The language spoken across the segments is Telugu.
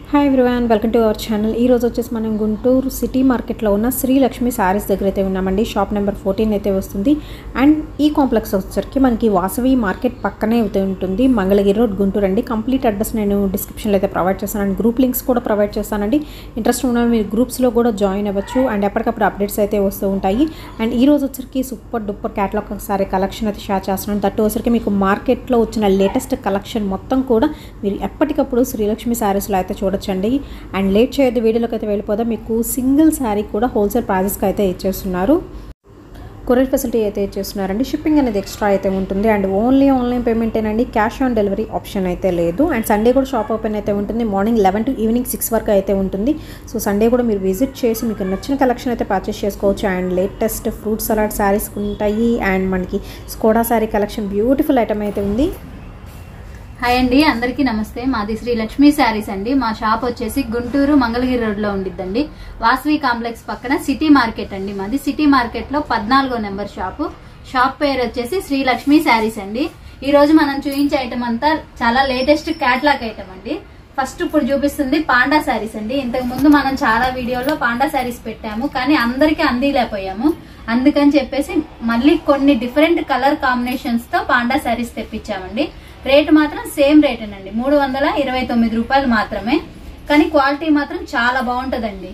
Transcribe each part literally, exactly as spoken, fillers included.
Hi everyone, welcome to our channel. ఈ రోజు వచ్చేసి మనం గుంటూరు సిటీ మార్కెట్లో ఉన్న శ్రీలక్ష్మి శారీస్ దగ్గర అయితే ఉన్నామండి. షాప్ నెంబర్ ఫోర్టీన్ అయితే వస్తుంది. అండ్ ఈ కాంప్లెక్స్ వచ్చేసరికి మనకి వాసవి మార్కెట్ పక్కనే అయితే ఉంటుంది. మంగళగిరి రోడ్, గుంటూరు అండి. కంప్లీట్ అడ్రస్ నేను డిస్క్రిప్షన్లో అయితే ప్రొవైడ్ చేస్తాను. అండ్ గ్రూప్ లింక్స్ కూడా ప్రొవైడ్ చేస్తానండి. ఇంట్రెస్ట్ ఉన్న మీరు గ్రూప్స్లో కూడా జాయిన్ అవ్వచ్చు. అండ్ ఎప్పటికప్పుడు అప్డేట్స్ అయితే వస్తూ ఉంటాయి. అండ్ ఈ రోజు వచ్చరికి సూపర్ డూపర్ క్యాటలాగ్ ఒకసారి కలెక్షన్ అయితే షేర్ చేస్తున్నాను. దట్టు వచ్చరికి మీకు మార్కెట్లో వచ్చిన లేటెస్ట్ కలెక్షన్ మొత్తం కూడా మీరు ఎప్పటికప్పుడు శ్రీలక్ష్మి శారీస్లో అయితే చూడొచ్చు అండి. అండ్ లేట్ చేయొద్దు, వీడియోలోకి అయితే వెళ్ళిపోదాం. మీకు సింగిల్ శారీ కూడా హోల్సేల్ ప్రైజెస్కి అయితే ఇచ్చేస్తున్నారు. కొరియర్ ఫెసిలిటీ అయితే ఇచ్చేస్తున్నారండి. షిప్పింగ్ అనేది ఎక్స్ట్రా అయితే ఉంటుంది. అండ్ ఓన్లీ ఆన్లైన్ పేమెంటేనండి, క్యాష్ ఆన్ డెలివరీ ఆప్షన్ అయితే లేదు. అండ్ సండే కూడా షాప్ ఓపెన్ అయితే ఉంటుంది. Morning eleven to evening six వరకు అయితే ఉంటుంది. సో సండే కూడా మీరు విజిట్ చేసి మీకు నచ్చిన కలెక్షన్ అయితే పర్చేస్ చేసుకోవచ్చు. And latest fruit salad saris ఉంటాయి. అండ్ మనకి స్కోడా శారీ కలెక్షన్ బ్యూటిఫుల్ ఐటమ్ అయితే ఉంది. హాయ్ అండి, అందరికీ నమస్తే. మాది శ్రీ లక్ష్మీ శారీస్ అండి. మా షాప్ వచ్చేసి గుంటూరు మంగళగిరి రోడ్ లో ఉండిద్దండి. వాసవి కాంప్లెక్స్ పక్కన సిటీ మార్కెట్ అండి. మాది సిటీ మార్కెట్ లో పద్నాలుగో నెంబర్ షాపు. షాప్ పేరు వచ్చేసి శ్రీ లక్ష్మీ శారీస్ అండి. ఈ రోజు మనం చూపించే ఐటమ్ అంతా చాలా లేటెస్ట్ క్యాట్లాగ్ ఐటమ్ అండి. ఫస్ట్ ఇప్పుడు చూపిస్తుంది పాండా శారీస్ అండి. ఇంతకు ముందు మనం చాలా వీడియోలో పాండా శారీస్ పెట్టాము, కానీ అందరికీ అందిలేకపోయాము. అందుకని చెప్పేసి మళ్ళీ కొన్ని డిఫరెంట్ కలర్ కాంబినేషన్స్ తో పాండా శారీస్ తెప్పించామండి. రేట్ మాత్రం సేమ్ రేటేనండి, మూడు వందల ఇరవై తొమ్మిది రూపాయలు మాత్రమే. కానీ క్వాలిటీ మాత్రం చాలా బాగుంటదండి.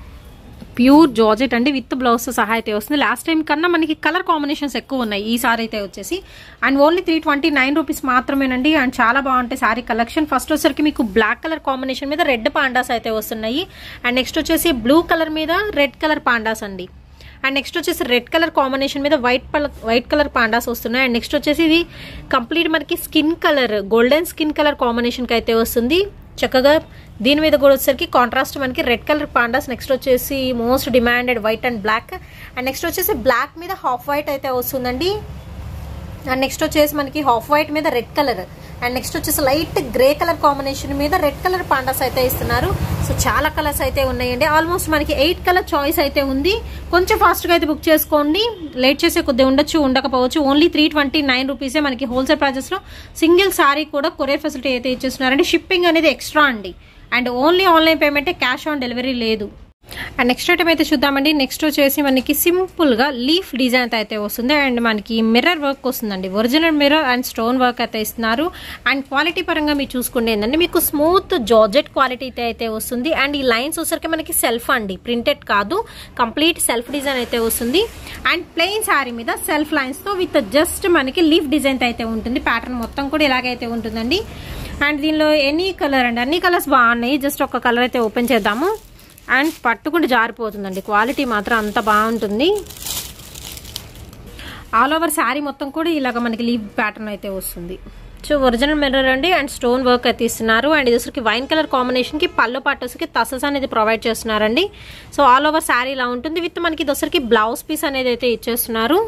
ప్యూర్ జార్జెట్ అండి, విత్ బ్లౌజ్ సహా అయితే వస్తుంది. లాస్ట్ టైం కన్నా మనకి కలర్ కాంబినేషన్స్ ఎక్కువ ఉన్నాయి ఈ సారీ అయితే వచ్చేసి. And only three twenty nine rupees మాత్రమేనండి. అండ్ చాలా బాగుంటాయి సారీ కలెక్షన్. ఫస్ట్ వచ్చేసరికి మీకు బ్లాక్ కలర్ కాంబినేషన్ మీద రెడ్ పాండాస్ అయితే వస్తున్నాయి. అండ్ నెక్స్ట్ వచ్చేసి బ్లూ కలర్ మీద రెడ్ కలర్ పాండాస్ అండి. అండ్ నెక్స్ట్ వచ్చేసి రెడ్ కలర్ కాంబినేషన్ మీద వైట్ వైట్ కలర్ పాండాస్ వస్తున్నాయి. అండ్ నెక్స్ట్ వచ్చేసి ఇది కంప్లీట్ మనకి skin colour, golden skin colour కాంబినేషన్కి అయితే వస్తుంది. చక్కగా దీని మీద కూడా వచ్చేసరికి కాంట్రాస్ట్ మనకి రెడ్ కలర్ పాండాస్. నెక్స్ట్ వచ్చేసి most demanded white and black. And next వచ్చేసి బ్లాక్ మీద హాఫ్ వైట్ అయితే వస్తుందండి. అండ్ నెక్స్ట్ వచ్చేసి మనకి హాఫ్ వైట్ మీద రెడ్ కలర్. అండ్ నెక్స్ట్ వచ్చేసి లైట్ గ్రే కలర్ కాంబినేషన్ మీద రెడ్ కలర్ పాండాస్ అయితే ఇస్తున్నారు. సో చాలా కలర్స్ అయితే ఉన్నాయండి. ఆల్మోస్ట్ మనకి ఎయిట్ కలర్ చాయిస్ అయితే ఉంది. కొంచెం ఫాస్ట్గా అయితే బుక్ చేసుకోండి. లేట్ చేసే కొద్దిగా ఉండొచ్చు, ఉండకపోవచ్చు. ఓన్లీ త్రీ ట్వంటీ నైన్ రూపీసే మనకి హోల్సేల్ ప్రైజెస్లో. సింగిల్ సారీ కూడా కొరియర్ ఫెసిలిటీ అయితే ఇచ్చేస్తున్నారండి. షిప్పింగ్ అనేది ఎక్స్ట్రా అండి. అండ్ ఓన్లీ ఆన్లైన్ పేమెంటే, క్యాష్ ఆన్ డెలివరీ లేదు. అండ్ నెక్స్ట్ ఐటమ్ అయితే చూద్దామండి. నెక్స్ట్ వచ్చేసి మనకి సింపుల్ గా లీఫ్ డిజైన్ అయితే వస్తుంది. అండ్ మనకి మిర్రర్ వర్క్ వస్తుందండి. Original mirror and stone work అయితే ఇస్తున్నారు. అండ్ క్వాలిటీ పరంగా మీరు చూసుకుంటే ఏంటంటే మీకు స్మూత్ జార్జెట్ క్వాలిటీ అయితే వస్తుంది. అండ్ ఈ లైన్స్ వచ్చరికి మనకి సెల్ఫ్ అండి, ప్రింటెడ్ కాదు, కంప్లీట్ సెల్ఫ్ డిజైన్ అయితే వస్తుంది. అండ్ ప్లెయిన్ శారీ మీద సెల్ఫ్ లైన్స్ తో విత్ జస్ట్ మనకి లీఫ్ డిజైన్ అయితే ఉంటుంది. ప్యాటర్న్ మొత్తం కూడా ఇలాగైతే ఉంటుందండి. అండ్ దీనిలో ఎనీ కలర్ అండి, అన్ని కలర్స్ బాగున్నాయి. జస్ట్ ఒక కలర్ అయితే ఓపెన్ చేద్దాము. అండ్ పట్టుకుంటే జారిపోతుందండి. క్వాలిటీ మాత్రం అంత బాగుంటుంది. ఆల్ ఓవర్ శారీ మొత్తం కూడా ఇలాగ మనకి లీవ్ ప్యాటర్న్ అయితే వస్తుంది. సో ఒరిజినల్ మిర్రర్ అండి. అండ్ స్టోన్ వర్క్ అయితే ఇస్తున్నారు. అండ్ ఇది వచ్చరికి వైన్ కలర్ కాంబినేషన్ కి పళ్ళు పట్టుకి తసస్ అనేది ప్రొవైడ్ చేస్తున్నారండి. సో ఆల్ ఓవర్ శారీ ఇలా ఉంటుంది. విత్ మనకి ఇది వచ్చరికి బ్లౌజ్ పీస్ అనేది అయితే ఇచ్చేస్తున్నారు.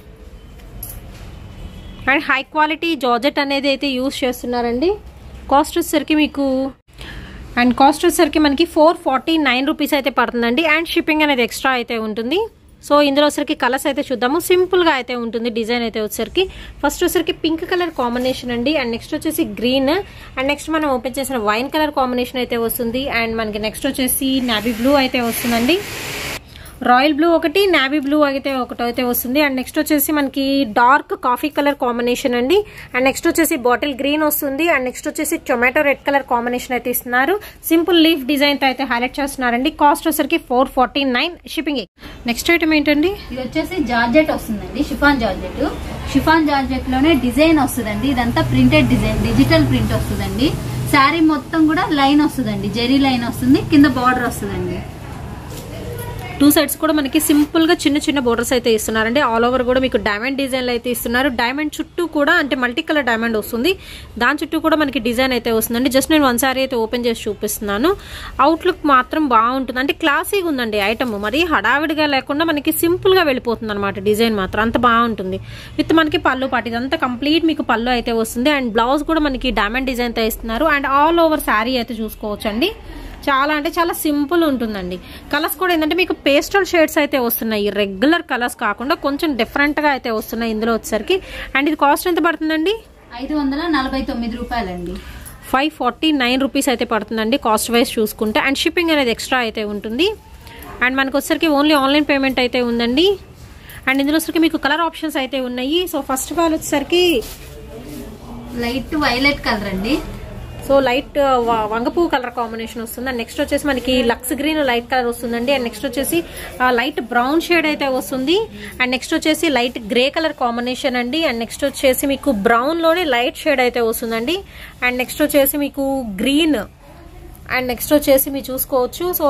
అండ్ హై క్వాలిటీ జార్జెట్ అనేది అయితే యూజ్ చేస్తున్నారండి. కాస్ట్ వచ్చేసరికి మీకు అండ్ కాస్ట్ వచ్చేసరికి మనకి ఫోర్ ఫార్టీ నైన్ రూపీస్ అయితే పడుతుందండి. అండ్ షిప్పింగ్ అనేది ఎక్స్ట్రా అయితే ఉంటుంది. సో ఇందులో వచ్చరికి కలర్స్ అయితే చూద్దాము. సింపుల్గా అయితే ఉంటుంది డిజైన్ అయితే వచ్చేసరికి. ఫస్ట్ వచ్చరికి పింక్ కలర్ కాంబినేషన్ అండి. అండ్ నెక్స్ట్ వచ్చేసి గ్రీన్. అండ్ నెక్స్ట్ మనం ఓపెన్ చేసిన వైన్ కలర్ కాంబినేషన్ అయితే వస్తుంది. అండ్ మనకి నెక్స్ట్ వచ్చేసి నావీ బ్లూ అయితే వస్తుందండి. రాయల్ బ్లూ ఒకటి, నావీ బ్లూ అయితే ఒకటి అయితే వస్తుంది. అండ్ నెక్స్ట్ వచ్చేసి మనకి డార్క్ కాఫీ కలర్ కాంబినేషన్ అండి. అండ్ నెక్స్ట్ వచ్చేసి బాటిల్ గ్రీన్ వస్తుంది. అండ్ నెక్స్ట్ వచ్చేసి టొమాటో రెడ్ కలర్ కాంబినేషన్ అయితే ఇస్తున్నారు. సింపుల్ లీఫ్ డిజైన్ తో అయితే హైలైట్ చేస్తున్నారండి. కాస్ట్ వచ్చరికి four forty nine shipping. Next item ఏంటండి? ఇది వచ్చేసి జార్జెట్ వస్తుందండి, షిఫాన్ జార్జెట్. షిఫాన్ జార్జెట్ లోనే డిజైన్ వస్తుందండి. ఇదంతా ప్రింటెడ్ డిజైన్, డిజిటల్ ప్రింట్ వస్తుందండి. శారీ మొత్తం కూడా లైన్ వస్తుందండి, జెరీ లైన్ వస్తుంది, కింద బార్డర్ వస్తుందండి. టూ సైడ్స్ కూడా మనకి సింపుల్ గా చిన్న చిన్న బోర్డర్స్ అయితే ఇస్తున్నారండి. ఆల్ ఓవర్ కూడా మీకు డైమండ్ డిజైన్లు అయితే ఇస్తున్నారు. డైమండ్ చుట్టూ కూడా అంటే మల్టీ కలర్ డైమండ్ వస్తుంది. దాని చుట్టూ కూడా మనకి డిజైన్ అయితే వస్తుందండి. జస్ట్ నేను వన్ సారీ అయితే ఓపెన్ చేసి చూపిస్తున్నాను. అవుట్లుక్ మాత్రం బాగుంటుంది. అంటే క్లాసీగా ఉందండి ఐటమ్. మరి హడావిడిగా లేకుండా మనకి సింపుల్ గా వెళ్ళిపోతుంది అనమాట. డిజైన్ మాత్రం అంత బాగుంటుంది. విత్ మనకి పళ్ళు పాటు ఇదంతా కంప్లీట్ మీకు పళ్ళు అయితే వస్తుంది. అండ్ బ్లౌజ్ కూడా మనకి డైమండ్ డిజైన్ తో ఇస్తున్నారు. అండ్ ఆల్ ఓవర్ శారీ అయితే చూసుకోవచ్చు అండి. చాలా అంటే చాలా సింపుల్ ఉంటుందండి. కలర్స్ కూడా ఏంటంటే మీకు పేస్టల్ షేడ్స్ అయితే వస్తున్నాయి. రెగ్యులర్ కలర్స్ కాకుండా కొంచెం డిఫరెంట్ గా అయితే వస్తున్నాయి ఇందులో వచ్చేసరికి. అండ్ ఇది కాస్ట్ ఎంత పడుతుందండి? ఐదు వందల నలభై తొమ్మిది రూపాయలండి. ఫైవ్ ఫార్టీ నైన్ రూపీస్ అయితే పడుతుందండి కాస్ట్ వైజ్ చూసుకుంటే. అండ్ షిప్పింగ్ అనేది ఎక్స్ట్రా అయితే ఉంటుంది. అండ్ మనకు వచ్చేసరికి ఓన్లీ ఆన్లైన్ పేమెంట్ అయితే ఉందండి. అండ్ ఇందులో వచ్చరికి మీకు కలర్ ఆప్షన్స్ అయితే ఉన్నాయి. సో ఫస్ట్ ఆఫ్ ఆల్ వచ్చేసరికి లైట్ వైలెట్ కలర్ అండి. సో లైట్ వంగపూ కలర్ కాంబినేషన్ వస్తుంది. అండ్ నెక్స్ట్ వచ్చేసి మనకి లక్స్ గ్రీన్ లైట్ కలర్ వస్తుందండి. అండ్ నెక్స్ట్ వచ్చేసి లైట్ బ్రౌన్ షేడ్ అయితే వస్తుంది. అండ్ నెక్స్ట్ వచ్చేసి లైట్ గ్రే కలర్ కాంబినేషన్ అండి. అండ్ నెక్స్ట్ వచ్చేసి మీకు బ్రౌన్ లోనే లైట్ షేడ్ అయితే వస్తుందండి. అండ్ నెక్స్ట్ వచ్చేసి మీకు గ్రీన్. అండ్ నెక్స్ట్ వచ్చేసి మీరు చూసుకోవచ్చు. సో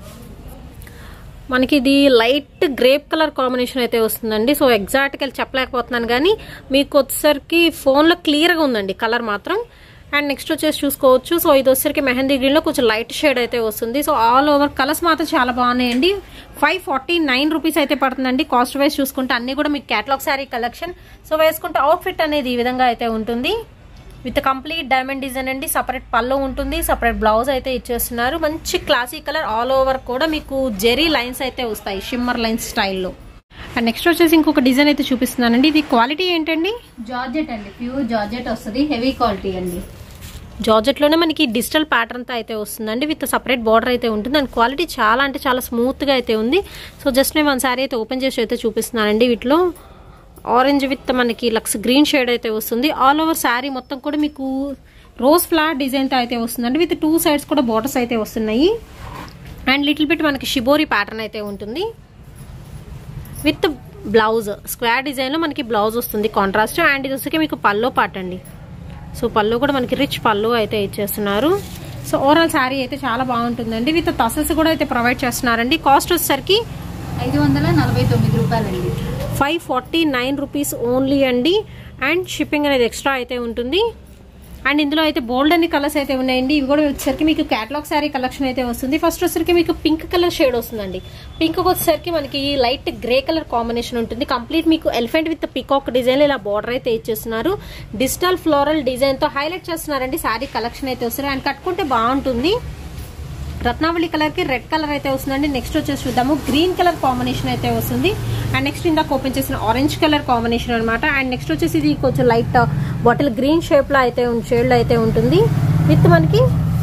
మనకి ఇది లైట్ గ్రేప్ కలర్ కాంబినేషన్ అయితే వస్తుందండి. సో ఎగ్జాక్ట్గా చెప్పలేకపోతున్నాను కానీ మీకు వచ్చేసరికి ఫోన్లో క్లియర్గా ఉందండి కలర్ మాత్రం. అండ్ నెక్స్ట్ వచ్చేసి చూసుకోవచ్చు. సో ఇది వచ్చేసరికి మెహందీ గ్రీన్ లో కొంచెం లైట్ షేడ్ అయితే వస్తుంది. సో ఆల్ ఓవర్ కలర్స్ మాత్రం చాలా బాగున్నాయండి. ఫైవ్ ఫార్టీ నైన్ రూపీస్ అయితే పడుతుందండి కాస్ట్ వైజ్ చూసుకుంటే. అన్ని కూడా మీకు క్యాటలాగ్ శారీ కలెక్షన్. సో వేసుకుంటే అవుట్ ఫిట్ అనేది ఈ విధంగా అయితే ఉంటుంది. విత్ కంప్లీట్ డైమండ్ డిజైన్ అండి. సపరేట్ పళ్ళు ఉంటుంది, సపరేట్ బ్లౌజ్ అయితే ఇచ్చేస్తున్నారు. మంచి క్లాసిక్ కలర్. ఆల్ ఓవర్ కూడా మీకు జెరీ లైన్స్ అయితే వస్తాయి షిమ్మర్ లైన్స్ స్టైల్లో. అండ్ నెక్స్ట్ వచ్చేసి ఇంకొక డిజైన్ అయితే చూపిస్తున్నానండి. ఇది క్వాలిటీ ఏంటండి? జార్జెట్ అండి. ప్యూర్ జార్జెట్ వస్తుంది. హెవీ క్వాలిటీ అండి. జార్జెట్ లోనే మనకి డిజిటల్ ప్యాటర్న్ తో అయితే వస్తుందండి. విత్ సపరేట్ బార్డర్ అయితే ఉంటుంది. అండ్ క్వాలిటీ చాలా అంటే చాలా స్మూత్ గా అయితే ఉంది. సో జస్ట్ నేను వన్ సారీ అయితే ఓపెన్ చేసి అయితే చూపిస్తున్నానండి. వీటిలో ఆరెంజ్ విత్ మనకి లక్స్ గ్రీన్ షేడ్ అయితే వస్తుంది. ఆల్ ఓవర్ శారీ మొత్తం కూడా మీకు రోజ్ ఫ్లవర్ డిజైన్ తో అయితే వస్తుందండి. విత్ టూ సైడ్స్ కూడా బార్డర్స్ అయితే వస్తున్నాయి. అండ్ లిటిల్ బిట్ మనకి షిబోరి ప్యాటర్న్ అయితే ఉంటుంది. విత్ బ్లౌజ్ స్క్వేర్ డిజైన్ లో మనకి బ్లౌజ్ వస్తుంది కాంట్రాస్ట్. అండ్ ఇది వచ్చేసి మీకు పల్లో పాట అండి. సో పళ్ళు కూడా మనకి రిచ్ పళ్ళు అయితే ఇచ్చేస్తున్నారు. సో ఓవరాల్ శారీ అయితే చాలా బాగుంటుందండి. విత్ టసల్స్ కూడా అయితే ప్రొవైడ్ చేస్తున్నారండి. కాస్ట్ వచ్చేసరికి ఐదు వందల నలభై తొమ్మిది రూపాయలండి. Five forty nine rupees only అండి. అండ్ షిప్పింగ్ అనేది ఎక్స్ట్రా అయితే ఉంటుంది. అండ్ ఇందులో అయితే బోల్డ్ అన్ని కలర్స్ అయితే ఉన్నాయండి. ఇవి కూడా వచ్చేసరికి మీకు క్యాటలాగ్ శారీ కలెక్షన్ అయితే వస్తుంది. ఫస్ట్ వచ్చేసరికి మీకు పింక్ కలర్ షేడ్ వస్తుందండి. పింక్ వచ్చేసరికి మనకి లైట్ గ్రే కలర్ కాంబినేషన్ ఉంటుంది. కంప్లీట్ మీకు ఎలిఫెంట్ విత్ పికాక్ డిజైన్ ఇలా బార్డర్ అయితే ఇచ్చేస్తున్నారు. డిజిటల్ ఫ్లోరల్ డిజైన్ తో హైలైట్ చేస్తున్నారండి. శారీ కలెక్షన్ అయితే వస్తుంది. అండ్ కట్టుకుంటే బాగుంటుంది. రత్నావళి కలర్ కి రెడ్ కలర్ అయితే వస్తుందండి. నెక్స్ట్ వచ్చేసి చూద్దాము. గ్రీన్ కలర్ కాంబినేషన్ అయితే వస్తుంది. అండ్ నెక్స్ట్ ఇందాక ఓపెన్ చేసిన ఆరెంజ్ కలర్ కాంబినేషన్ అనమాట. అండ్ నెక్స్ట్ వచ్చేసి ఇది కొంచెం లైట్ బాటిల్ గ్రీన్ షేప్ లో అయితే షేడ్ అయితే ఉంటుంది. విత్ మనకి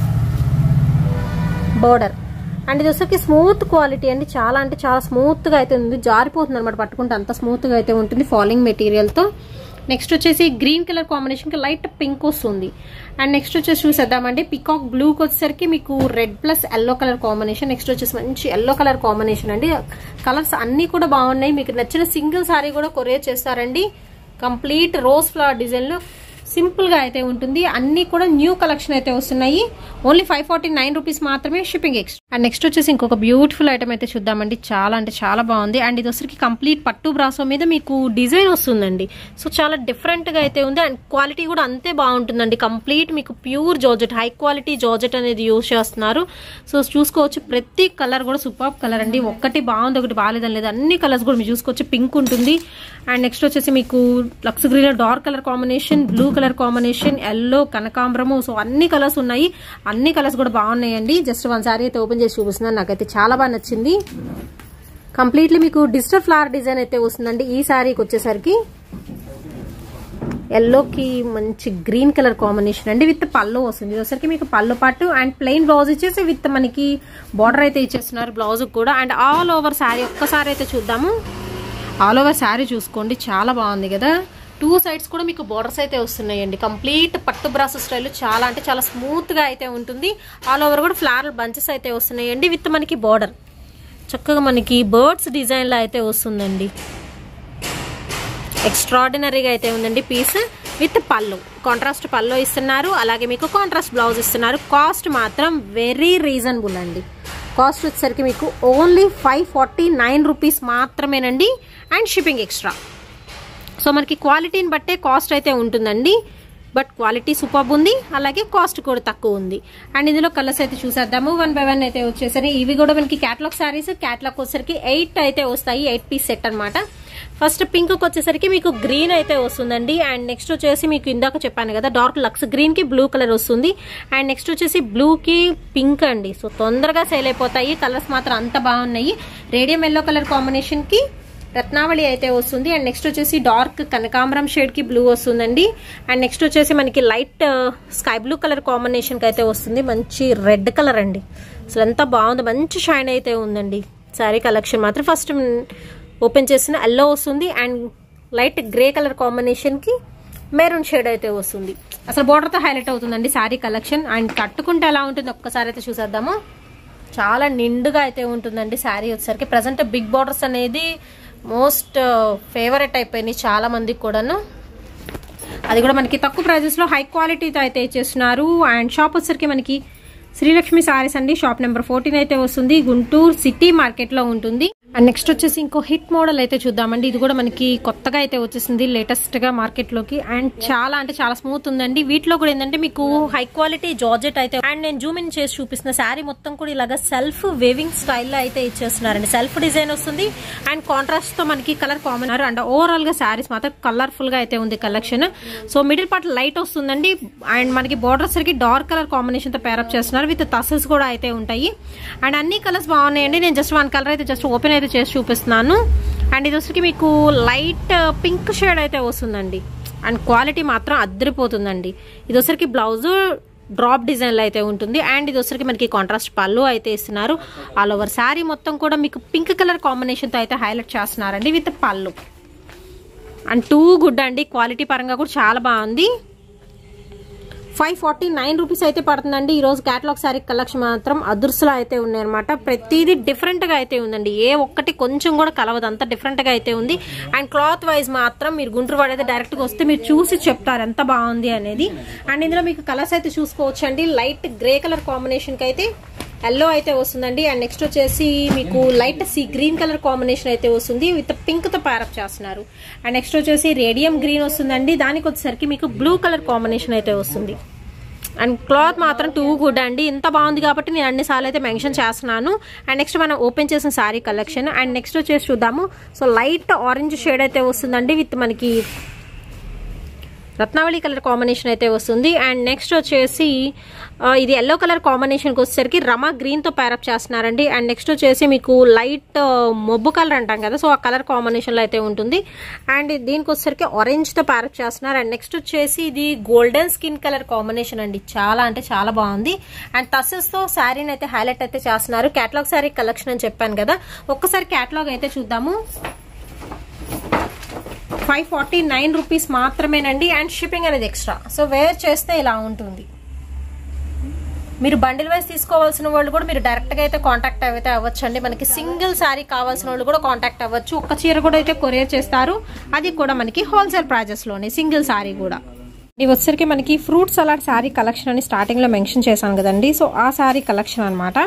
బోర్డర్. అండ్ ఇది వచ్చేసి స్మూత్ క్వాలిటీ అండి. చాలా అంటే చాలా స్మూత్ గా అయితే ఉంది. జారిపోతుంది అనమాట పట్టుకుంటే, అంత స్మూత్ గా అయితే ఉంటుంది ఫాలింగ్ మెటీరియల్ తో. నెక్స్ట్ వచ్చేసి గ్రీన్ కలర్ కాంబినేషన్ కి లైట్ పింక్ వస్తుంది. అండ్ నెక్స్ట్ వచ్చేసి చూసేద్దామండి. పికాక్ బ్లూ వచ్చేసరికి మీకు red plus yellow colour combination. Next వచ్చేసి మంచి ఎల్లో కలర్ కాంబినేషన్ అండి. కలర్స్ అన్ని కూడా బాగున్నాయి. మీకు నచ్చిన సింగిల్ సారీ కూడా కొరియర్ చేస్తారండి. కంప్లీట్ రోజ్ ఫ్లవర్ డిజైన్ లో సింపుల్ గా అయితే ఉంటుంది. అన్ని కూడా న్యూ కలెక్షన్ అయితే వస్తున్నాయి. Only five forty nine rupees మాత్రమే షిప్పింగ్ ఎక్స్ట్రా. అండ్ నెక్స్ట్ వచ్చేసి ఇంకొక బ్యూటిఫుల్ ఐటమ్ అయితే చూద్దామండి. చాలా అంటే చాలా బాగుంది. అండ్ ఇది వచ్చరికి కంప్లీట్ పట్టు బ్రాసో మీద మీకు డిజైన్ వస్తుందండి. సో చాలా డిఫరెంట్ గా అయితే ఉంది. అండ్ క్వాలిటీ కూడా అంతే బాగుంటుందండి. కంప్లీట్ మీకు pure georgette, high quality georgette అనేది యూజ్ చేస్తున్నారు. సో చూసుకోవచ్చు ప్రతి కలర్ కూడా సూపర్ కలర్ అండి. ఒకటి బాగుంది ఒకటి బాగాలేదని లేదు. అన్ని కలర్స్ కూడా మీరు చూసుకోవచ్చు. పింక్ ఉంటుంది. అండ్ నెక్స్ట్ వచ్చేసి మీకు lux green dark colour combination, blue colour combination, yellow, కనకాంబరము. సో అన్ని కలర్స్ ఉన్నాయి. అన్ని కలర్స్ కూడా బాగున్నాయండి. జస్ట్ వన్ సారీ అయితే ఓపెన్ చేసి చూపిస్తున్నాను. నాకైతే చాలా బాగా నచ్చింది. కంప్లీట్లీ మీకు డిజిటల్ ఫ్లవర్ డిజైన్ అయితే వస్తుందండి. ఈ సారీకి వచ్చేసరికి ఎల్లోకి మంచి గ్రీన్ కలర్ కాంబినేషన్ అండి. విత్ పళ్ళు వస్తుంది. వచ్చేసరికి మీకు పళ్ళు పాటు అండ్ ప్లెయిన్ బ్లౌజ్ ఇచ్చేసి విత్ మనకి బార్డర్ అయితే ఇచ్చేస్తున్నారు బ్లౌజ్ కూడా. అండ్ ఆల్ ఓవర్ శారీ ఒక్కసారి అయితే చూద్దాము. ఆల్ ఓవర్ శారీ చూసుకోండి. చాలా బాగుంది కదా. టూ సైడ్స్ కూడా మీకు బోర్డర్స్ అయితే వస్తున్నాయండి. కంప్లీట్ పట్టు బ్రాస్ స్టైల్ చాలా అంటే చాలా స్మూత్ గా అయితే ఉంటుంది. ఆల్ ఓవర్ కూడా ఫ్లవర్ బంచెస్ అయితే వస్తున్నాయండి. విత్ మనకి బోర్డర్ చక్కగా మనకి బర్డ్స్ డిజైన్ లో అయితే వస్తుందండి. ఎక్స్ట్రాడినరీగా అయితే ఉందండి పీస్. విత్ పళ్ళు కాంట్రాస్ట్ పళ్ళు ఇస్తున్నారు. అలాగే మీకు కాంట్రాస్ట్ బ్లౌజ్ ఇస్తున్నారు. కాస్ట్ మాత్రం వెరీ రీజనబుల్ అండి. కాస్ట్ వచ్చేసరికి మీకు only five forty nine rupees మాత్రమేనండి. And shipping extra. సో మనకి క్వాలిటీని బట్టే కాస్ట్ అయితే ఉంటుందండి. బట్ క్వాలిటీ సూపర్ ఉంది. అలాగే కాస్ట్ కూడా తక్కువ ఉంది. అండ్ ఇందులో కలర్స్ అయితే చూసేద్దాము. వన్ బై వన్ అయితే వచ్చేసరి ఇవి కూడా మనకి క్యాటలాగ్ శారీస్. క్యాటలాగ్ వచ్చేసరికి ఎయిట్ అయితే వస్తాయి. ఎయిట్ పీస్ సెట్ అనమాట. ఫస్ట్ పింక్ వచ్చేసరికి మీకు గ్రీన్ అయితే వస్తుందండి. అండ్ నెక్స్ట్ వచ్చేసి మీకు ఇందాక చెప్పాను కదా డార్క్ లక్స్ గ్రీన్ కి బ్లూ కలర్ వస్తుంది. అండ్ నెక్స్ట్ వచ్చేసి బ్లూ కి పింక్ అండి. సో తొందరగా సేల్ అయిపోతాయి. కలర్స్ మాత్రం అంత బాగున్నాయి. రేడియం ఎల్లో కలర్ కాంబినేషన్ కి రత్నావళి అయితే వస్తుంది. అండ్ నెక్స్ట్ వచ్చేసి డార్క్ కనకాంబరం షేడ్ కి బ్లూ వస్తుందండి. అండ్ నెక్స్ట్ వచ్చేసి మనకి light sky blue colour combination కి అయితే వస్తుంది. మంచి రెడ్ కలర్ అండి, అసలు ఎంత బాగుంది, మంచి షైన్ అయితే ఉందండి శారీ కలెక్షన్ మాత్రం. ఫస్ట్ ఓపెన్ చేసిన ఎల్లో వస్తుంది and light grey colour combination కి మెరూన్ షేడ్ అయితే వస్తుంది. అసలు బోర్డర్ తో హైలైట్ అవుతుందండి శారీ కలెక్షన్. అండ్ కట్టుకుంటే ఎలా ఉంటుంది ఒక్కసారి అయితే చూసేద్దాము. చాలా నిండుగా అయితే ఉంటుందండి శారీ వచ్చేసరికి. ప్రజెంట్ బిగ్ బోర్డర్స్ అనేది మోస్ట్ ఫేవరెట్ అయిపోయినాయి చాలా మందికి కూడాను. అది కూడా మనకి తక్కువ ప్రైజెస్ లో హై క్వాలిటీతో అయితే ఇచ్చేస్తున్నారు. అండ్ షాప్ వచ్చేసరికి మనకి శ్రీలక్ష్మి సారీస్ అండి. షాప్ నెంబర్ ఫోర్టీన్ అయితే వస్తుంది, గుంటూరు సిటీ మార్కెట్ లో ఉంటుంది. అండ్ నెక్స్ట్ వచ్చేసి ఇంకో హిట్ మోడల్ అయితే చూద్దామండి. ఇది కూడా మనకి కొత్తగా అయితే వచ్చేసింది లేటెస్ట్ గా మార్కెట్ లోకి. అండ్ చాలా అంటే చాలా స్మూత్ ఉందండి. వీటిలో కూడా ఏంటంటే మీకు హై క్వాలిటీ జార్జెట్ అయితే. అండ్ నేను జూమ్ ఇన్ చేసి చూపిస్తున్న శారీ మొత్తం కూడా ఇలాగా సెల్ఫ్ వేవింగ్ స్టైల్లో అయితే ఇచ్చేస్తున్నారండి. సెల్ఫ్ డిజైన్ వస్తుంది అండ్ కాంట్రాస్ట్ తో మనకి కలర్ కామన్. అండ్ ఓవరాల్ గా శారీస్ మాత్రం కలర్ఫుల్ గా అయితే ఉంది collection. So middle part light వస్తుందండి. అండ్ మనకి బోర్డర్ సరికి డార్క్ కలర్ కాంబినేషన్ తో పేరప్ చేస్తున్నారు. విత్ టసల్స్ కూడా అయితే ఉంటాయి. అండ్ అన్ని కలర్స్ బాగున్నాయండి. నేను జస్ట్ వన్ కలర్ అయితే జస్ట్ ఓపెన్ అయితే చేసి చూపిస్తున్నాను. అండ్ ఇది వచ్చరికి మీకు లైట్ పింక్ షేడ్ అయితే వస్తుందండి. అండ్ క్వాలిటీ మాత్రం అద్దరిపోతుందండి. ఇది వచ్చరికి బ్లౌజ్ డ్రాప్ డిజైన్ లో అయితే ఉంటుంది. అండ్ ఇది వచ్చరికి మనకి కాంట్రాస్ట్ పళ్ళు అయితే ఇస్తున్నారు. ఆల్ ఓవర్ శారీ మొత్తం కూడా మీకు పింక్ కలర్ కాంబినేషన్ తో అయితే హైలైట్ చేస్తున్నారండి విత్ పళ్ళు. అండ్ టూ గుడ్ అండి, క్వాలిటీ పరంగా కూడా చాలా బాగుంది. ఫైవ్ ఫార్టీ నైన్ రూపీస్ అయితే పడుతుందండి. ఈ రోజు క్యాటలాగ్ శారీ కలెక్షన్ మాత్రం అదుర్సులో అయితే ఉన్నాయన్నమాట. ప్రతిదీ డిఫరెంట్ గా అయితే ఉందండి. ఏ ఒక్కటి కొంచెం కూడా కలవదు, అంత డిఫరెంట్ గా అయితే ఉంది. అండ్ క్లాత్ వైజ్ మాత్రం మీరు గుంటూరు వాడైతే డైరెక్ట్ గా వస్తే మీరు చూసి చెప్తారు ఎంత బాగుంది అనేది. అండ్ ఇందులో మీకు కలర్స్ అయితే చూసుకోవచ్చు అండి. లైట్ గ్రే కలర్ కాంబినేషన్ కి అయితే ఎల్లో అయితే వస్తుందండి. అండ్ నెక్స్ట్ వచ్చేసి మీకు light sea green colour combination అయితే వస్తుంది విత్ పింక్ తో ప్యారప్ చేస్తున్నారు. అండ్ నెక్స్ట్ వచ్చేసి రేడియం గ్రీన్ వస్తుందండి. దానికి వచ్చేసరికి మీకు బ్లూ కలర్ కాంబినేషన్ అయితే వస్తుంది. అండ్ క్లాత్ మాత్రం టూ గుడ్ అండి. ఇంత బాగుంది కాబట్టి నేను అన్ని సార్లు అయితే మెన్షన్ చేస్తున్నాను. అండ్ నెక్స్ట్ మనం ఓపెన్ చేసిన శారీ కలెక్షన్. అండ్ నెక్స్ట్ వచ్చేసి చూద్దాము. సో లైట్ ఆరెంజ్ షేడ్ అయితే వస్తుందండి విత్ మనకి రత్నావళి కలర్ కాంబినేషన్ అయితే వస్తుంది. అండ్ నెక్స్ట్ వచ్చేసి ఇది ఎల్లో కలర్ కాంబినేషన్కి వచ్చేసరికి రమా గ్రీన్ తో ప్యారప్ చేస్తున్నారండి. అండ్ నెక్స్ట్ వచ్చేసి మీకు లైట్ మొబ్బు కలర్ అంటాం కదా, సో ఆ కలర్ కాంబినేషన్ లో అయితే ఉంటుంది. అండ్ దీనికి వచ్చేసరికి ఆరెంజ్ తో ప్యారప్ చేస్తున్నారు. అండ్ నెక్స్ట్ వచ్చేసి ఇది గోల్డెన్ స్కిన్ కలర్ కాంబినేషన్ అండి. చాలా అంటే చాలా బాగుంది. అండ్ టసెస్ తో శారీని అయితే హైలైట్ అయితే చేస్తున్నారు. క్యాటలాగ్ శారీ కలెక్షన్ అని చెప్పాను కదా, ఒక్కసారి క్యాటలాగ్ అయితే చూద్దాము. ఫైవ్ ఫార్టీ నైన్ రూపీస్ మాత్రమేనండి. అండ్ షిప్పింగ్ అనేది ఎక్స్ట్రా. సో వేర్ చేస్తే ఇలా ఉంటుంది. మీరు బండిల్ వైజ్ తీసుకోవాల్సిన వాళ్ళు కూడా మీరు డైరెక్ట్ గా అయితే కాంటాక్ట్ అయితే అవ్వచ్చు అండి. మనకి సింగిల్ శారీ కావాల్సిన వాళ్ళు కూడా కాంటాక్ట్ అవ్వచ్చు. ఒక్క చీర కూడా అయితే కొరియర్ చేస్తారు. అది కూడా మనకి హోల్సేల్ ప్రైజెస్ లోనే సింగిల్ శారీ కూడా. ఇది వచ్చరికి మనకి ఫ్రూట్ సలాడ్ శారీ కలెక్షన్ అని స్టార్టింగ్ లో మెన్షన్ చేశాను కదండి. సో ఆ శారీ కలెక్షన్ అనమాట.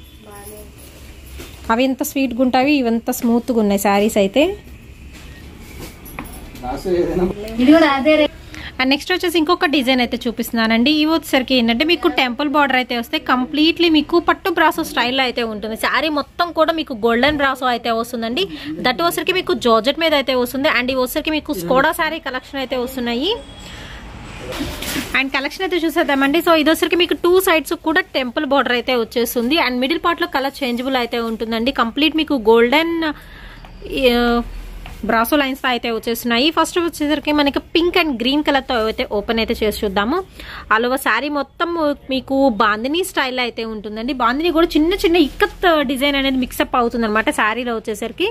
అవి ఎంత స్వీట్ గా ఉంటాయి, ఇవి ఎంత స్మూత్ గా ఉన్నాయి శారీస్ అయితే. అండ్ నెక్స్ట్ వచ్చేసి ఇంకొక డిజైన్ అయితే చూపిస్తున్నానండి. ఇవి వచ్చేసరికి ఏంటంటే మీకు టెంపుల్ బార్డర్ అయితే వస్తే కంప్లీట్లీ మీకు పట్టు బ్రాసో స్టైల్లో అయితే ఉంటుంది. శారీ మొత్తం కూడా మీకు గోల్డెన్ బ్రాసో అయితే వస్తుందండి. దట్ వచ్చరికి మీకు జార్జెట్ మీద అయితే వస్తుంది. అండ్ ఇవి వచ్చరికి మీకు స్కోడా శారీ కలెక్షన్ అయితే వస్తున్నాయి. అండ్ కలెక్షన్ అయితే చూసేద్దామండి. సో ఇది వచ్చరికి మీకు టూ సైడ్స్ కూడా టెంపుల్ బార్డర్ అయితే వచ్చేస్తుంది. అండ్ మిడిల్ పార్ట్ లో కలర్ చేంజబుల్ అయితే ఉంటుందండి. కంప్లీట్ మీకు గోల్డెన్ బ్రాసో లైన్స్ తో అయితే వచ్చేస్తున్నాయి. ఫస్ట్ వచ్చేసరికి మనకి పింక్ అండ్ గ్రీన్ కలర్ తో అయితే ఓపెన్ అయితే చేసి చూద్దాము. ఆల్ ఓవర్ శారీ మొత్తం మీకు బాందిని స్టైల్ అయితే ఉంటుందండి. బాందిని కూడా చిన్న చిన్న ఇక్కత్ డిజైన్ అనేది మిక్సప్ అవుతుంది అనమాట శారీలో వచ్చేసరికి.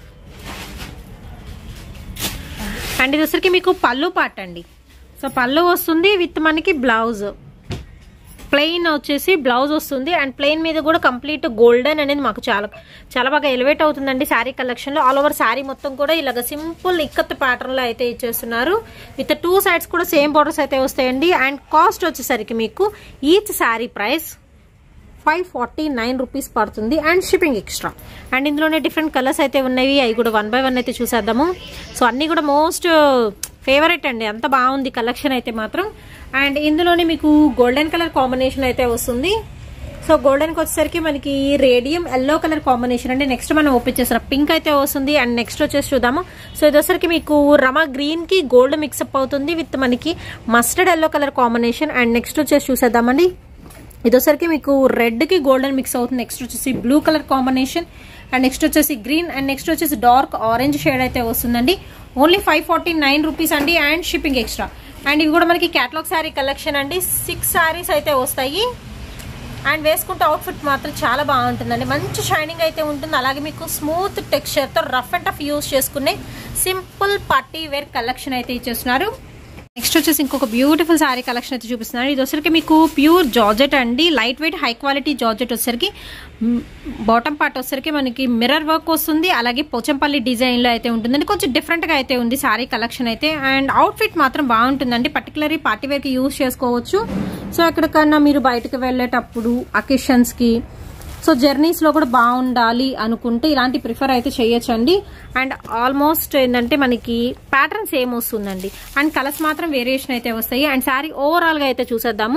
అండ్ ఇది వచ్చరికి మీకు పళ్ళు పార్ట్ అండి. సో పళ్ళు వస్తుంది విత్ మనకి బ్లౌజ్ ప్లెయిన్ వచ్చేసి బ్లౌజ్ వస్తుంది. అండ్ ప్లెయిన్ మీద కూడా కంప్లీట్ గోల్డెన్ అనేది మాకు చాలా చాలా బాగా ఎలివేట్ అవుతుందండి శారీ కలెక్షన్ లో. ఆల్ ఓవర్ శారీ మొత్తం కూడా ఇలాగ సింపుల్ ఇక్కత్ ప్యాటర్న్ లో అయితే ఇచ్చేస్తున్నారు. విత్ టూ సైడ్స్ కూడా సేమ్ బోర్డర్స్ అయితే వస్తాయండి. అండ్ కాస్ట్ వచ్చేసరికి మీకు each sari price five forty nine rupees పడుతుంది. And shipping extra. అండ్ ఇందులోనే డిఫరెంట్ కలర్స్ అయితే ఉన్నాయి. అవి కూడా వన్ బై వన్ అయితే చూసేద్దాము. సో అన్ని కూడా మోస్ట్ ఫేవరెట్ అండి. అంత బాగుంది కలెక్షన్ అయితే మాత్రం. అండ్ ఇందులోనే మీకు గోల్డెన్ కలర్ కాంబినేషన్ అయితే వస్తుంది. సో గోల్డెన్ కి వచ్చేసరికి మనకి రేడియం ఎల్లో కలర్ కాంబినేషన్ అండి. నెక్స్ట్ మనం ఓపెన్ చేసిన పింక్ అయితే వస్తుంది. అండ్ నెక్స్ట్ వచ్చేసి చూద్దాము. సో ఇది వచ్చరికి మీకు రమా గ్రీన్ కి గోల్డ్ మిక్సప్ అవుతుంది విత్ మనకి mustard yellow colour combination. And next వచ్చేసి చూసేద్దామండి. ఇది వచ్చరికి మీకు రెడ్ కి గోల్డెన్ మిక్స్ అవుతుంది. నెక్స్ట్ వచ్చేసి blue colour combination. And next వచ్చేసి గ్రీన్ అండ్ నెక్స్ట్ వచ్చేసి డార్క్ ఆరెంజ్ షేడ్ అయితే వస్తుందండి. Only five forty nine rupees అండి అండ్ షిప్పింగ్ ఎక్స్ట్రా. అండ్ ఇవి కూడా మనకి క్యాటలాగ్ శారీ కలెక్షన్ అండి. సిక్స్ శారీస్ అయితే వస్తాయి అండ్ వేసుకుంటే అవుట్ఫిట్ మాత్రం చాలా బాగుంటుందండి. మంచి షైనింగ్ అయితే ఉంటుంది. అలాగే మీకు స్మూత్ టెక్స్చర్తో రఫ్ అండ్ టఫ్ యూజ్ చేసుకునే సింపుల్ పార్టీ వేర్ కలెక్షన్ అయితే ఇచ్చేస్తున్నారు. నెక్స్ట్ వచ్చేసి ఇంకొక బ్యూటిఫుల్ శారీ కలెక్షన్ అయితే చూపిస్తున్నారు. ఇది వచ్చరికి మీకు ప్యూర్ జార్జెట్ అండి. Light weight high quality georgette వచ్చరికి బాటమ్ పార్ట్ వచ్చరికి మనకి మిర్రర్ వర్క్ వస్తుంది. అలాగే పోచంపల్లి డిజైన్లో అయితే ఉంటుందండి. కొంచెం డిఫరెంట్గా అయితే ఉంది శారీ కలెక్షన్ అయితే. అండ్ అవుట్ఫిట్ మాత్రం బాగుంటుందండి. పర్టికులర్లీ పార్టీ వేర్కి యూజ్ చేసుకోవచ్చు. సో ఎక్కడికన్నా మీరు బయటకు వెళ్ళేటప్పుడు అకేషన్స్కి సో జర్నీస్లో కూడా బాగుండాలి అనుకుంటే ఇలాంటి ప్రిఫర్ అయితే చేయొచ్చండి. అండ్ ఆల్మోస్ట్ ఏంటంటే మనకి ప్యాటర్న్ సేమ్ వస్తుందండి అండ్ కలర్స్ మాత్రం వేరియేషన్ అయితే వస్తాయి. అండ్ శారీ ఓవరాల్గా అయితే చూసేద్దాము.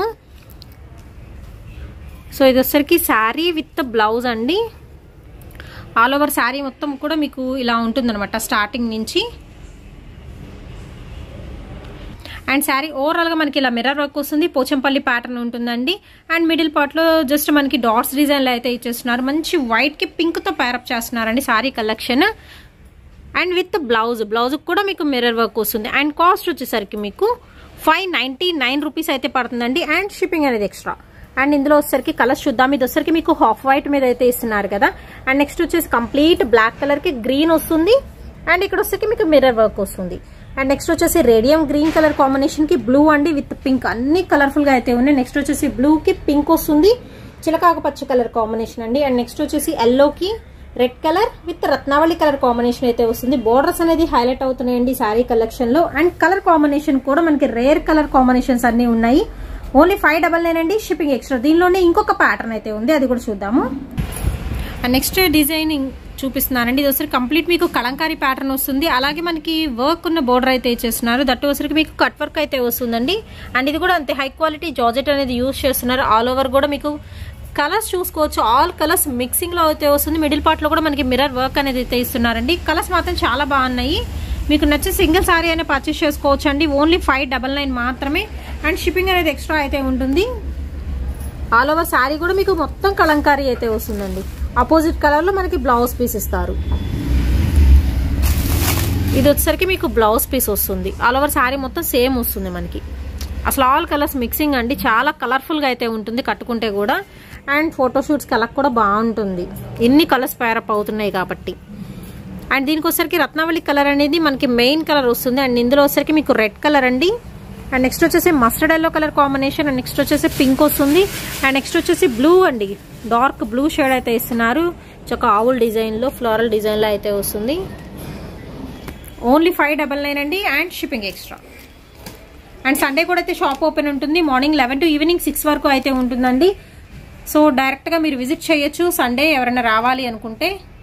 సో ఇది వచ్చరికి శారీ విత్ బ్లౌజ్ అండి. ఆల్ ఓవర్ శారీ మొత్తం కూడా మీకు ఇలా ఉంటుందన్నమాట స్టార్టింగ్ నుంచి. అండ్ శారీ ఓవరాల్గా మనకి ఇలా మిర్రర్ వర్క్ వస్తుంది. పోచంపల్లి ప్యాటర్న్ ఉంటుందండి. అండ్ మిడిల్ పార్ట్లో జస్ట్ మనకి డాట్స్ డిజైన్లో అయితే ఇచ్చేస్తున్నారు. మంచి వైట్కి పింక్తో పేరప్ చేస్తున్నారండి sari collection. And with blouse blouse కూడా మీకు మిర్రర్ వర్క్ వస్తుంది. అండ్ కాస్ట్ వచ్చేసరికి మీకు ఫైవ్ నైంటీ నైన్ రూపీస్ అయితే పడుతుందండి అండ్ షిప్పింగ్ అనేది ఎక్స్ట్రా. అండ్ ఇందులో వచ్చేసరికి కలర్స్ చూద్దాం. ఇది వచ్చేసరికి మీకు హాఫ్ వైట్ మీద అయితే ఇస్తున్నారు కదా. అండ్ నెక్స్ట్ వచ్చేసి కంప్లీట్ బ్లాక్ కలర్కి గ్రీన్ వస్తుంది. అండ్ ఇక్కడ వచ్చేసరికి మీకు మిర్రర్ వర్క్ వస్తుంది. అండ్ నెక్స్ట్ వచ్చేసి రేడియం గ్రీన్ కలర్ కాంబినేషన్ కి బ్లూ అండి విత్ పింక్ అన్ని కలర్ఫుల్ గా అయితే ఉన్నాయి. నెక్స్ట్ వచ్చేసి బ్లూ కి పింక్ వస్తుంది. చిలకాకు పచ్చ కలర్ కాంబినేషన్ అండి. అండ్ నెక్స్ట్ వచ్చేసి ఎల్లో కి రెడ్ కలర్ విత్ రత్నావళి కలర్ కాంబినేషన్ అయితే వస్తుంది. బోర్డర్స్ అనేది హైలైట్ అవుతున్నాయండి శారీ కలెక్షన్ లో. అండ్ కలర్ కాంబినేషన్ కూడా మనకి రేర్ కలర్ కాంబినేషన్స్ అన్ని ఉన్నాయి. ఓన్లీ ఫైవ్ డబల్ నైన్ అండి షిప్పింగ్ ఎక్స్ట్రా. దీనిలోనే ఇంకొక ప్యాటర్న్ అయితే ఉంది, అది కూడా చూద్దాము. అండ్ నెక్స్ట్ డిజైనింగ్ చూపిస్తున్నానండి. ఇది వచ్చరికి కంప్లీట్ మీకు కలంకారీ ప్యాటర్న్ వస్తుంది. అలాగే మనకి వర్క్ ఉన్న బోర్డర్ అయితే ఇచ్చేస్తున్నారు. దట్టు వచ్చరికి మీకు కట్ వర్క్ అయితే వస్తుందండి. అండ్ ఇది కూడా అంతే హై క్వాలిటీ జార్జెట్ అనేది యూజ్ చేస్తున్నారు. ఆల్ ఓవర్ కూడా మీకు కలర్స్ చూసుకోవచ్చు. ఆల్ కలర్స్ మిక్సింగ్ లో అయితే వస్తుంది. మిడిల్ పార్ట్ లో కూడా మనకి మిర్రర్ వర్క్ అనేది అయితే ఇస్తున్నారండి. కలర్స్ మాత్రం చాలా బాగున్నాయి. మీకు నచ్చే సింగిల్ సారీ అయినా పర్చేస్ చేసుకోవచ్చు అండి. ఓన్లీ ఫైవ్ డబల్ నైన్ మాత్రమే అండ్ షిప్పింగ్ అనేది ఎక్స్ట్రా అయితే ఉంటుంది. ఆల్ ఓవర్ శారీ కూడా మీకు మొత్తం కలంకారీ అయితే వస్తుందండి. ఆపోజిట్ కలర్ లో మనకి బ్లౌజ్ పీస్ ఇస్తారు. ఇది వచ్చేసరికి మీకు బ్లౌజ్ పీస్ వస్తుంది. ఆల్ ఓవర్ శారీ మొత్తం సేమ్ వస్తుంది మనకి. అసలు ఆల్ కలర్స్ మిక్సింగ్ అండి. చాలా కలర్ఫుల్ గా అయితే ఉంటుంది కట్టుకుంటే కూడా. అండ్ ఫోటోషూట్స్ కలర్ కూడా బాగుంటుంది. ఎన్ని కలర్స్ పేరప్ అవుతున్నాయి కాబట్టి. అండ్ దీనికి వచ్చేసరికి రత్నావళి కలర్ అనేది మనకి మెయిన్ కలర్ వస్తుంది. అండ్ ఇందులో వచ్చేసరికి మీకు రెడ్ కలర్ అండి. అండ్ నెక్స్ట్ వచ్చేసి mustard yellow colour combination. And next వచ్చేసి పింక్ వస్తుంది. అండ్ నెక్స్ట్ వచ్చేసి బ్లూ అండి. డార్క్ బ్లూ షేడ్ అయితే ఇస్తున్నారు. చక్క ఆవుల్ డిజైన్ లో ఫ్లోరల్ డిజైన్ లో అయితే వస్తుంది. ఓన్లీ ఫైవ్ డబల్ నైన్ అండి and shipping extra. And Sunday కూడా అయితే షాప్ ఓపెన్ ఉంటుంది. Morning eleven to evening six వరకు అయితే ఉంటుందండి. సో డైరెక్ట్ గా మీరు విజిట్ చేయొచ్చు సండే ఎవరైనా రావాలి అనుకుంటే.